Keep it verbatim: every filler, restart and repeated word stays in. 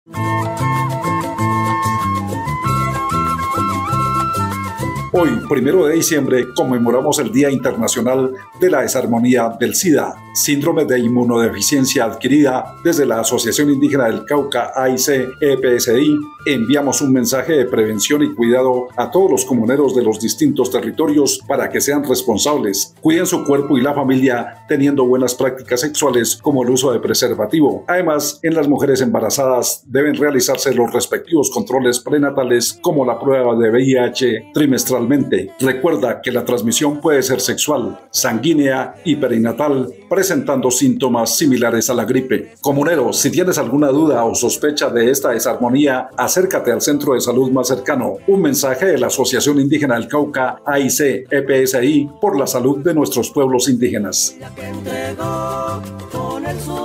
Hoy, primero de diciembre, conmemoramos el Día Internacional de la Desarmonía del SIDA, síndrome de inmunodeficiencia adquirida. Desde la Asociación Indígena del Cauca, A I C E P S I, enviamos un mensaje de prevención y cuidado a todos los comuneros de los distintos territorios para que sean responsables, cuiden su cuerpo y la familia, teniendo buenas prácticas sexuales como el uso de preservativo. Además, en las mujeres embarazadas deben realizarse los respectivos controles prenatales como la prueba de V I H trimestral. Recuerda que la transmisión puede ser sexual, sanguínea y perinatal, presentando síntomas similares a la gripe. Comunero, si tienes alguna duda o sospecha de esta desarmonía, acércate al centro de salud más cercano. Un mensaje de la Asociación Indígena del Cauca, A I C E P S I, por la salud de nuestros pueblos indígenas.